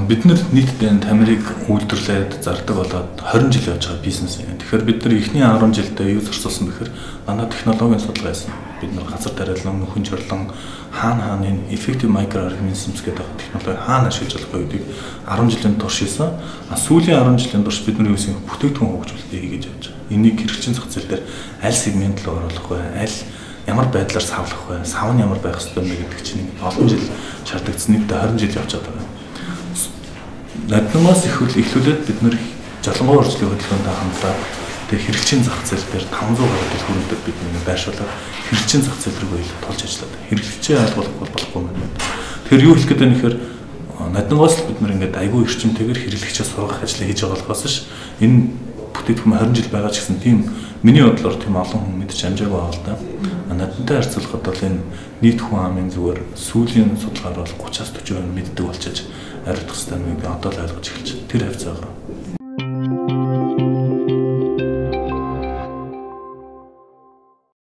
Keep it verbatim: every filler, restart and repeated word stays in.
бид нар нийтдээ Тамирыг үйлдвэрлээд зардаг болоод хорин жил явж байгаа бизнес юм. Тэгэхээр бид нар эхний арван жилдээ юу зарцуулсан бэхээр манай технологийн судалгаа хийсэн. Бид нар газар тариалан, нөхөн жорлон, хаана хааны effective microorganisms гэдэг технологи хаана ашиглаж болох вэ гэдгийг арван жилийн турш хийсэн. А сүүлийн арван жилийн турш бид нар юу гэсэн бүтээгдэхүүн хөгжүүлэлтээ хийж явж байгаа. Энийг хэрэгжин зах зээл дээр аль сегмент руу оруулах вэ? Аль ямар байдлаар савлах вэ? Сав нь ямар байх ёстой вэ гэдэг чинь олон жил шаардлагцсан нийт хорин жил явж байгаа. Наднаас ихвэл эхлүүлээд бид нэр жолонгоо урьдчилан хөдөлгөөнтэй хамтраад тэгээ хэрэгжийн зах зээл дээр таван зуун гаруй дэлгүүрүүдэд бид нэг байршуулаад хэрэгжийн зах зээл рүү илүү тулж ажиллаад хэрэглэгчээ ойлгуулах болохгүй юм байна. Тэгэхээр юу хэлэх гээд байна гэхээр наднаас л бид нэр ингээд айгүй эрчимтэйгээр хэрэглэгчээ сургах ажлыг хийж байгаа болохоос ш энэ бүтээгдэхүүн хорин жил байгаа ч гэсэн тийм миний бодлоор тийм олон хүн мэдж амжаагүй байгаа л да. Надтай харьцуулахад бол энэ нийт хүн амын зүгээр сүүлийн судалгаар бол гуравчаас дөрвөн процент мэддэг болчихж ариутгах хэрэгтэй нэг одоо л ойлгож эхэлж тэр хавцаа байгаа.